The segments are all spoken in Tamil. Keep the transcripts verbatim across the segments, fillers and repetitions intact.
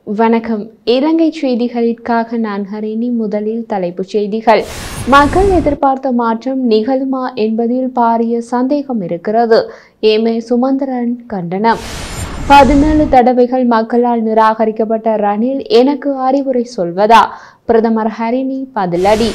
வணக்கம். இலங்கை செய்திகளுக்காக நான் ஹரிணி. முதலில் தலைப்புச் செய்திகள். மக்கள் எதிர்பார்த்த மாற்றம் நிகழுமா என்பதில் பாரிய சந்தேகம் இருக்கிறது. ஏமே சுமந்திரன் கண்டனம். பதினேழு தடவைகள் மக்களால் நிராகரிக்கப்பட்ட ரணில் எனக்கு அறிவுரை சொல்வதா? பிரதமர் ஹரிணி பதிலடி.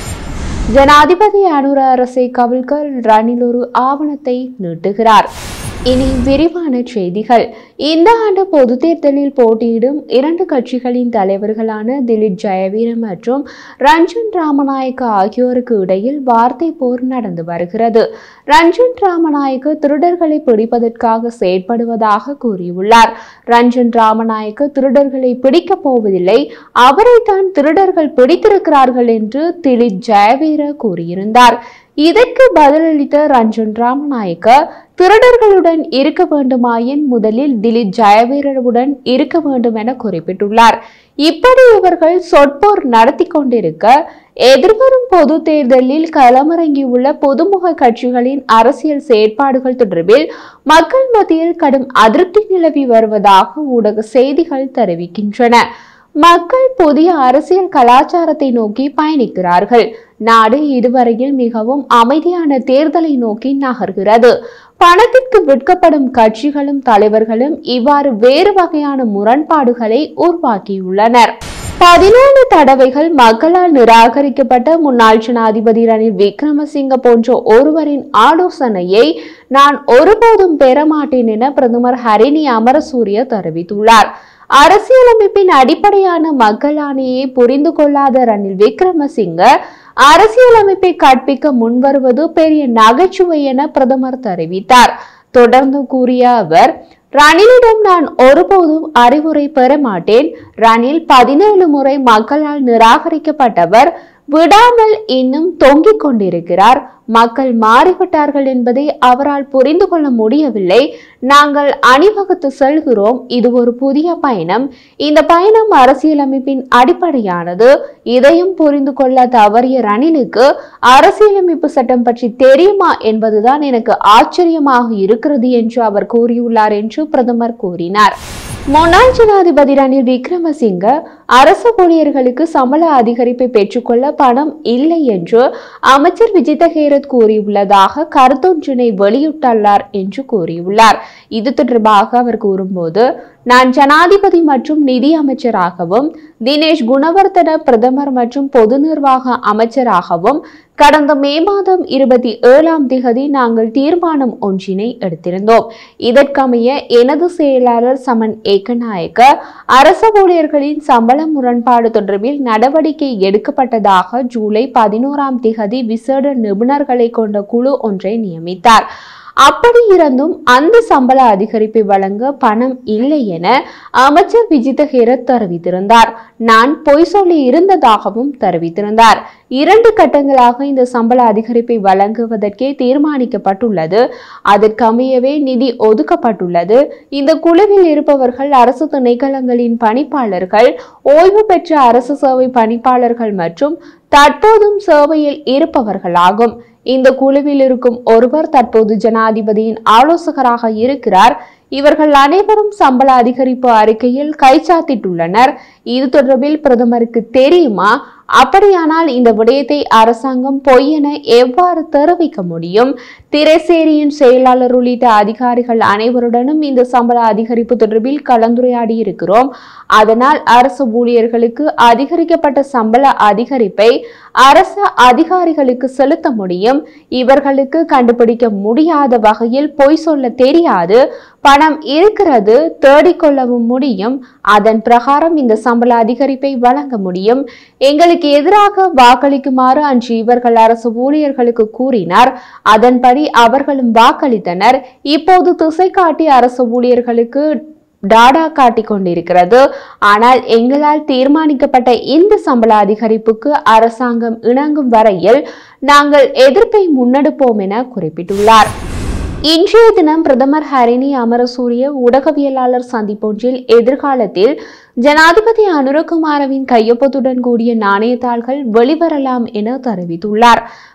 ஜனாதிபதி அனுர அரசை கவிழ்க்க ரணில் ஒரு ஆவணத்தை நீட்டுகிறார். இனி விரிவான செய்திகள். இந்த ஆண்டு பொது தேர்தலில் போட்டியிடும் இரண்டு கட்சிகளின் தலைவர்களான திலீப் ஜெயவீர மற்றும் ரஞ்சன் ராமநாயக்க ஆகியோருக்கு இடையில் வார்த்தை போர் நடந்து வருகிறது. ரஞ்சன் ராமநாயக்க திருடர்களை பிடிப்பதற்காக செயற்படுவதாக கூறியுள்ளார். ரஞ்சன் ராமநாயக்க திருடர்களை பிடிக்கப் போவதில்லை, அவரைத்தான் திருடர்கள் பிடித்திருக்கிறார்கள் என்று திலீப் ஜெயவீர கூறியிருந்தார். இதற்கு பதிலளித்த ரஞ்சன் ராமநாயக்க, திருடர்களுடன் இருக்க வேண்டுமாயின் முதலில் திலீப் ஜெயவீரவுடன் இருக்க வேண்டும் என குறிப்பிட்டுள்ளார். இப்படி இவர்கள் சொற்போர் நடத்தி கொண்டிருக்க எதிர்வரும் பொது தேர்தலில் களமிறங்கியுள்ள பொதுமுக கட்சிகளின் அரசியல் செயற்பாடுகள் தொடர்பில் மக்கள் மத்தியில் கடும் அதிருப்தி நிலவி வருவதாக ஊடக செய்திகள் தெரிவிக்கின்றன. மக்கள் புதிய அரசியல் கலாச்சாரத்தை நோக்கி பயணிக்கிறார்கள். நாடு இதுவரையில் மிகவும் அமைதியான தேர்தலை நோக்கி நகர்கிறது. பணத்திற்கு விற்கப்படும் கட்சிகளும் தலைவர்களும் இவ்வாறு வேறு வகையான முரண்பாடுகளை உருவாக்கியுள்ளனர். பதினேழு தடவைகள் மக்களால் நிராகரிக்கப்பட்ட முன்னாள் ஜனாதிபதி ரணில் விக்ரமசிங்க போன்ற ஒருவரின் ஆலோசனையை நான் ஒருபோதும் பெறமாட்டேன் என பிரதமர் ஹரிணி அமரசூரிய தெரிவித்துள்ளார். அரசியலமைப்பின் அடிப்படையான மக்கள் ஆணையை புரிந்து கொள்ளாத ரணில் விக்ரமசிங்க அரசியலமைப்பை கற்பிக்க முன்வருவது பெரிய நகைச்சுவை என பிரதமர் தெரிவித்தார். தொடர்ந்து கூறிய அவர், ரணிலிடம் நான் ஒருபோதும் அறிவுரை பெற மாட்டேன். ரணில் பதினேழு முறை மக்களால் நிராகரிக்கப்பட்டவர், விடாமல் இன்னும் தொங்கிக் கொண்டிருக்கிறார். மக்கள் மாறிவிட்டார்கள் என்பதை அவரால் புரிந்து கொள்ள முடியவில்லை. நாங்கள் அணிவகுத்து செல்கிறோம். இது ஒரு புதிய பயணம். இந்த பயணம் அரசியலமைப்பின் அடிப்படையானது. இதையும் புரிந்து கொள்ள தவறிய ரணிலுக்கு அரசியலமைப்பு சட்டம் பற்றி தெரியுமா என்பதுதான் எனக்கு ஆச்சரியமாக இருக்கிறது என்று அவர் கூறியுள்ளார் என்று பிரதமர் கூறினார். முன்னாள் ஜனாதிபதி ரணில் விக்ரமசிங்க அரசு ஊழியர்களுக்கு சம்பள அதிகரிப்பை பெற்றுக்கொள்ள பணம் இல்லை என்று அமைச்சர் விஜித ஹேரத் கூறியுள்ளதாக கருத்தொன்றினை வெளியிட்டுள்ளார் என்று கூறியுள்ளார். இது தொடர்பாக அவர் கூறும்போது, நான் ஜனாதிபதி மற்றும் நிதி அமைச்சராகவும் தினேஷ் குணவர்தன பிரதமர் மற்றும் பொது நிர்வாக அமைச்சராகவும் கடந்த மே மாதம் இருபத்தி ஏழாம் திகதி நாங்கள் தீர்மானம் ஒன்றினை எடுத்திருந்தோம். இதற்கமைய எனது செயலாளர் சமன் ஏக்கநாயக்க அரசு ஊழியர்களின் சம்பள முரண்பாடு தொடர்பில் நடவடிக்கை எடுக்கப்பட்டதாக ஜூலை பதினோராம் திகதி விசேட நிபுணர்களை கொண்ட குழு ஒன்றை நியமித்தார். அப்படி இருந்தும் அந்த சம்பள அதிகரிப்பை வழங்க பணம் இல்லை என அமைச்சர் விஜித ஹேரத் தெரிவித்திருந்தார். நான் பொய் சொல்லி இருந்ததாகவும் தெரிவித்திருந்தார். இரண்டு கட்டங்களாக இந்த சம்பள அதிகரிப்பை வழங்குவதற்கே தீர்மானிக்கப்பட்டுள்ளது. அதற்கமையவே நிதி ஒதுக்கப்பட்டுள்ளது. இந்த குழுவில் இருப்பவர்கள் அரசு திணைக்களங்களின் பணிப்பாளர்கள், ஓய்வு பெற்ற அரசு சேவை பணிப்பாளர்கள் மற்றும் தற்போதும் சேவையில் இருப்பவர்களாகும். இந்த குழுவில் இருக்கும் ஒருவர் தற்போது ஜனாதிபதியின் ஆலோசகராக இருக்கிறார். இவர்கள் அனைவரும் சம்பள அதிகரிப்பு அறிக்கையில் கைச்சாத்திட்டுள்ளனர். இது தொடர்பில் பிரதமருக்கு தெரியுமா? அப்படியானால் இந்த விடயத்தை அரசாங்கம் பொய் என எவ்வாறு தெரிவிக்க முடியும்? திரைசேரியின் செயலாளர் உள்ளிட்ட அதிகாரிகள் அனைவருடனும் இந்த சம்பள அதிகரிப்பு தொடர்பில் கலந்துரையாடி இருக்கிறோம். அதனால் அரசு ஊழியர்களுக்கு அதிகரிக்கப்பட்ட சம்பள அதிகரிப்பை அரசு அதிகாரிகளுக்கு செலுத்த முடியும். இவர்களுக்கு கண்டுபிடிக்க முடியாத வகையில் பொய் சொல்ல தெரியாது. பணம் இருக்கிறது, தேடிக்கொள்ளவும் முடியும். அதன் பிரகாரம் இந்த சம்பள அதிகரிப்பை வழங்க முடியும். எங்களுக்கு எதிராக வாக்களிக்குமாறு அன்று இவர்கள் அரசு ஊழியர்களுக்கு கூறினார். அதன்படி அவர்களும் வாக்களித்தனர். இப்போது திசை காட்டி அரசு ஊழியர்களுக்கு டாடா காட்டிக் கொண்டிருக்கிறது. ஆனால் எங்களால் தீர்மானிக்கப்பட்ட இந்த சம்பள அதிகரிப்புக்கு அரசாங்கம் இணங்கும் வரையில் நாங்கள் எதிர்ப்பை முன்னெடுப்போம் என குறிப்பிட்டுள்ளார். இன்றைய தினம் பிரதமர் ஹரிணி அமரசூரிய ஊடகவியலாளர் சந்திப்பொன்றில் எதிர்காலத்தில் ஜனாதிபதி அனுரகுமாரவின் கையொப்பத்துடன் கூடிய நாணயத்தாள்கள் வெளிவரலாம் என தெரிவித்துள்ளார்.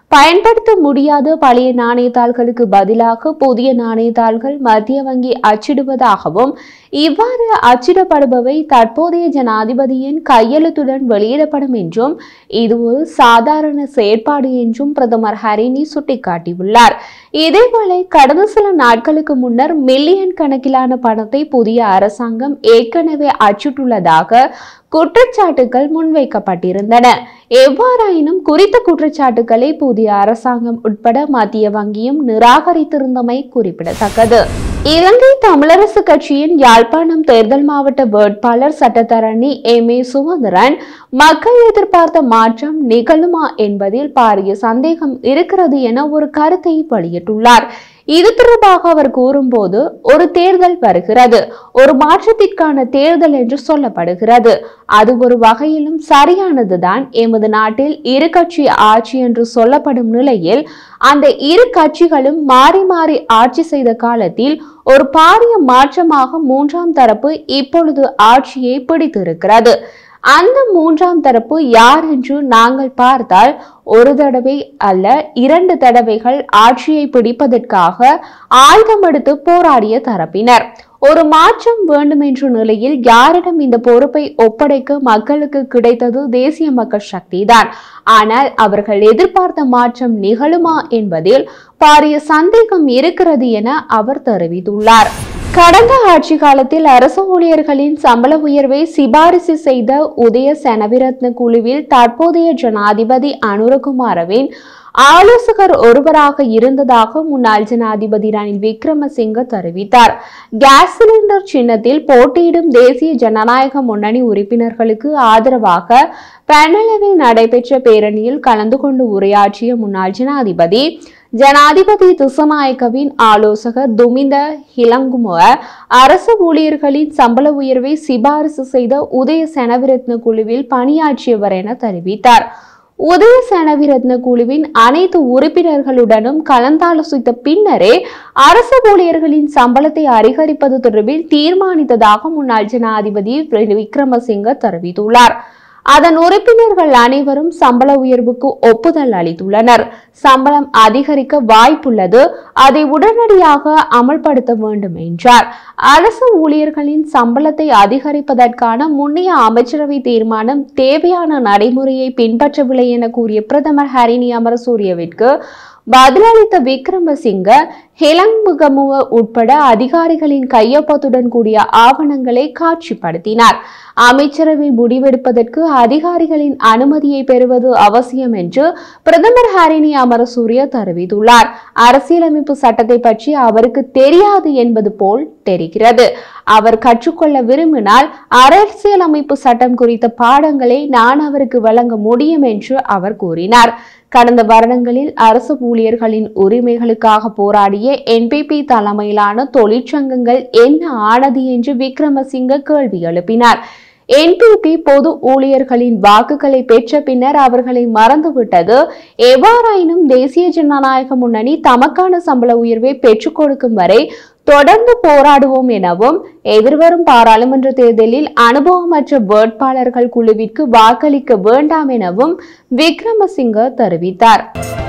பயன்படுத்த முடியாத பழைய நாணயத்தாள்களுக்கு பதிலாக புதிய நாணயத்தாள்கள் மத்திய வங்கி அச்சிடுவதாகவும் இவ்வாறு அச்சிடப்படுபவை தற்போதைய ஜனாதிபதியின் கையெழுத்துடன் வெளியிடப்படும் என்றும் இது ஒரு சாதாரண செயற்பாடு என்றும் பிரதமர் ஹரினி சுட்டிக்காட்டியுள்ளார். இதேவேளை கடந்த சில நாட்களுக்கு முன்னர் மில்லியன் கணக்கிலான பணத்தை புதிய அரசாங்கம் ஏற்கனவே அச்சிட்டுள்ளதாக குற்றச்சாட்டுகள் முன்வைக்கப்பட்டிருந்தன. எவ்வாறாயினும் குறித்த குற்றச்சாட்டுகளை புதிய அரசாங்கம் உட்பட மத்திய வங்கியும் நிராகரித்திருந்தமை குறிப்பிடத்தக்கது. இலங்கை தமிழரசு கட்சியின் யாழ்ப்பாணம் தேர்தல் மாவட்ட வேட்பாளர் சட்டத்தரணி எம் ஏ சுமந்திரன் மக்கள் எதிர்பார்த்த மாற்றம் நிகழுமா என்பதில் பாரிய சந்தேகம் இருக்கிறது என ஒரு கருத்தை வெளியிட்டுள்ளார். இது தொடர்பாக அவர் கூறும்போது, ஒரு தேர்தல் வருகிறது, ஒரு மாற்றத்திற்கான தேர்தல் என்று சொல்லப்படுகிறது. அது ஒரு வகையிலும் சரியானதுதான். எமது நாட்டில் இரு கட்சி ஆட்சி என்று சொல்லப்படும் நிலையில் அந்த இரு கட்சிகளும் மாறி மாறி ஆட்சி செய்த காலத்தில் ஒரு பாரிய மாற்றமாக மூன்றாம் தரப்பு இப்பொழுது ஆட்சியை பிடித்திருக்கிறது. அந்த மூன்றாம் தரப்பு யார் என்று நாங்கள் பார்த்தால் ஒரு தடவை அல்ல இரண்டு தடவைகள் ஆட்சியை பிடிப்பதற்காக ஆயுதம் எடுத்து போராடிய தரப்பினர். ஒரு மாற்றம் வேண்டும் என்ற நிலையில் யாரிடம் இந்த பொறுப்பை ஒப்படைக்க மக்களுக்கு கிடைத்தது தேசிய மக்கள் சக்தி தான். ஆனால் அவர்கள் எதிர்பார்த்த மாற்றம் நிகழுமா என்பதில் பாரிய சந்தேகம் இருக்கிறது என அவர் தெரிவித்துள்ளார். கடந்த ஆட்சி காலத்தில் அரசு ஊழியர்களின் சம்பள உயர்வை சிபாரிசு செய்த உதய செனவிரத்ன குழுவில் தற்போதைய ஜனாதிபதி அனுரகுமாரவின் ஆலோசகர் ஒருவராக இருந்ததாக முன்னாள் ஜனாதிபதி ரணில் விக்ரமசிங்க தெரிவித்தார். கேஸ் சிலிண்டர் சின்னத்தில் போட்டியிடும் தேசிய ஜனநாயக முன்னணி உறுப்பினர்களுக்கு ஆதரவாக பெர்னலவில் நடைபெற்ற பேரணியில் கலந்து கொண்டு உரையாற்றிய முன்னாள் ஜனாதிபதி ஜனாதிபதி திசாநாயக்கவின் ஆலோசகர் துமிந்த ஹிலங்குமுவ அரசு ஊழியர்களின் சம்பள உயர்வை சிபாரிசு செய்த உதய செனவிரத்ன குழுவில் பணியாற்றியவர் என தெரிவித்தார். உதய செனவிரத்ன குழுவின் அனைத்து உறுப்பினர்களுடனும் கலந்தாலோசித்த பின்னரே அரசு ஊழியர்களின் சம்பளத்தை அதிகரிப்பது தொடர்பில் தீர்மானித்ததாக முன்னாள் ஜனாதிபதி விக்ரமசிங்க தெரிவித்துள்ளார். அதன் உறுப்பினர்கள் அனைவரும் சம்பள உயர்வுக்கு ஒப்புதல் அளித்துள்ளனர். சம்பளம் அதிகரிக்க வாய்ப்புள்ளது, அதை உடனடியாக அமல்படுத்த வேண்டும் என்றார். அரசு ஊழியர்களின் சம்பளத்தை அதிகரிப்பதற்கான முன்னைய அமைச்சரவை தீர்மானம் தேவையான நடைமுறையை பின்பற்றவில்லை என கூறிய பிரதமர் ஹரினி அமரசூரியவிற்கு பதிலளித்த விக்ரமசிங்க ஹிலங்குமுவ உட்பட அதிகாரிகளின் கையொப்பத்துடன் கூடிய ஆவணங்களை காட்சிப்படுத்தினார். அமைச்சரவை முடிவெடுப்பதற்கு அதிகாரிகளின் அனுமதியை பெறுவது அவசியம் என்று பிரதமர் ஹரினி அமரசூரிய தெரிவித்துள்ளார். அரசியலமைப்பு சட்டத்தை பற்றி அவருக்கு தெரியாது என்பது போல் தெரிகிறது. அவர் கற்றுக்கொள்ள விரும்பினால் அரசியலமைப்பு சட்டம் குறித்த பாடங்களை நான் அவருக்கு வழங்க முடியும் என்று அவர் கூறினார். கடந்த வருடங்களில் அரசு ஊழியர்களின் உரிமைகளுக்காக போராடிய என்பிபி தலைமையிலான தொழிற்சங்கங்கள் என்ன ஆனது என்று விக்ரமசிங்க கேள்வி எழுப்பினார். என்பிபி பொது ஊழியர்களின் வாக்குகளை பெற்ற பின்னர் அவர்களை மறந்துவிட்டது. எவ்வாறாயினும் தேசிய ஜனநாயக முன்னணி தமக்கான சம்பள உயர்வை பெற்றுக் கொடுக்கும் வரை தொடர்ந்து போராடுவோம் எனவும் எதிர்வரும் பாராளுமன்ற தேர்தலில் அனுபவமற்ற வேட்பாளர்கள் குழுவிற்கு வாக்களிக்க வேண்டாம் எனவும் விக்ரமசிங்க தெரிவித்தார்.